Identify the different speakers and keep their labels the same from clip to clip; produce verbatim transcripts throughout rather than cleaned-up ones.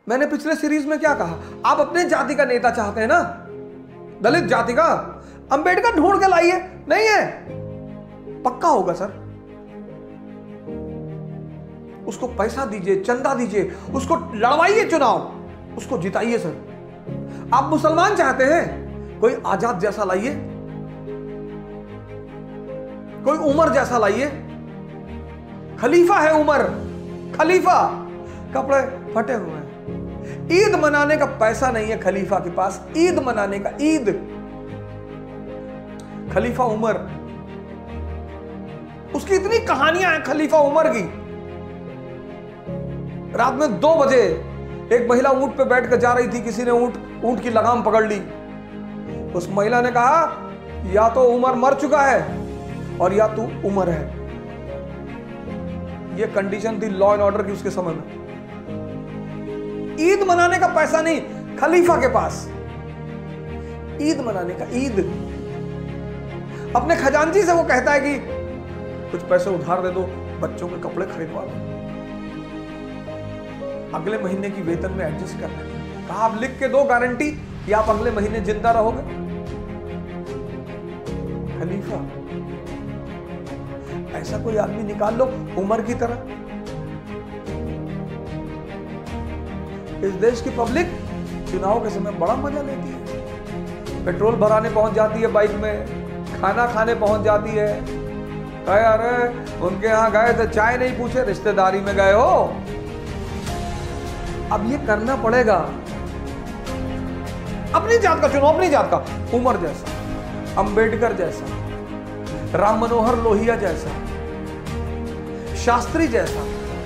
Speaker 1: मैंने पिछले सीरीज में क्या कहा, आप अपने जाति का नेता चाहते हैं ना, दलित जाति का, अंबेडकर ढूंढ के लाइए। नहीं है, पक्का होगा सर। उसको पैसा दीजिए, चंदा दीजिए, उसको लड़वाइए चुनाव, उसको जिताइए सर। आप मुसलमान चाहते हैं, कोई आजाद जैसा लाइए, कोई उमर जैसा लाइए। खलीफा है उमर, खलीफा, कपड़े फटे हुए हैं। ईद मनाने का पैसा नहीं है खलीफा के पास, ईद मनाने का, ईद। खलीफा उमर, उसकी इतनी कहानियां हैं खलीफा उमर की। रात में दो बजे एक महिला ऊंट पे बैठ कर जा रही थी, किसी ने ऊंट ऊंट की लगाम पकड़ ली। उस महिला ने कहा, या तो उमर मर चुका है और या तू उमर है। यह कंडीशन थी लॉ एंड ऑर्डर की उसके समय में। ईद मनाने का पैसा नहीं खलीफा के पास, ईद मनाने का, ईद। अपने खजांची से वो कहता है कि कुछ पैसे उधार दे दो, बच्चों के कपड़े खरीदवा दो, अगले महीने की वेतन में एडजस्ट कर लेंगे। कहा आप लिख के दो गारंटी कि आप अगले महीने जिंदा रहोगे। खलीफा, ऐसा कोई आदमी निकाल लो उमर की तरह। इस देश की पब्लिक चुनाव के समय बड़ा मजा लेती है। पेट्रोल भराने पहुंच जाती है बाइक में, खाना खाने पहुंच जाती है। कहे अरे उनके यहां गए थे, चाय नहीं पूछे, रिश्तेदारी में गए हो। अब ये करना पड़ेगा। अपनी जात का चुनाव, अपनी जात का, उमर जैसा, अंबेडकर जैसा, राम मनोहर लोहिया जैसा, शास्त्री जैसा।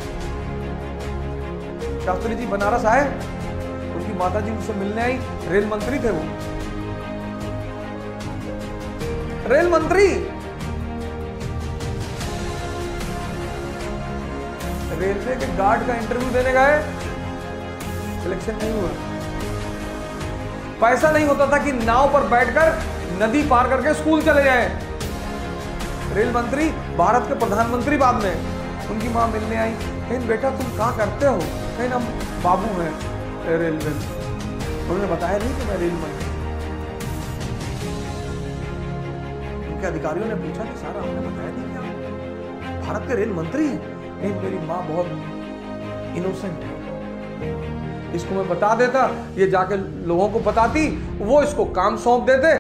Speaker 1: शास्त्री जी बनारस आए, उनकी माता जी उनसे मिलने आई, रेल मंत्री थे वो, रेल मंत्री। रेलवे के गार्ड का इंटरव्यू देने गए, सिलेक्शन नहीं हुआ। पैसा नहीं होता था कि नाव पर बैठकर नदी पार करके स्कूल चले जाएं। रेल मंत्री, भारत के प्रधानमंत्री बाद में। उनकी मां मिलने आई, कहीं बेटा तुम क्या करते हो? कहीं हम बाबू हैं रेलवे में। उन्होंने बताया नहीं कि मैं रेल मंत्री। उनके अधिकारियों ने पूछा कि सारा हमने बताया नहीं क्या भारत के रेल मंत्री हैं? नहीं, मेरी मां बहुत इनोसेंट है, इसको मैं बता देता, ये जाके लोगों को बताती, वो इसको काम सौंप देते।